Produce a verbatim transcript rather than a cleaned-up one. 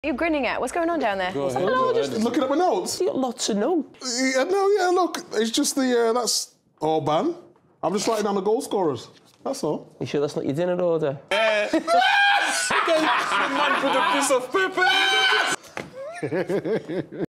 What are you grinning at? What's going on down there? Go ahead, no, just looking at my notes. You got lots of notes. Yeah, no, yeah, look, it's just the, uh, that's Orban. I'm just writing down the goal scorers. That's all. You sure that's not your dinner order? Uh, the man put a piece of paper.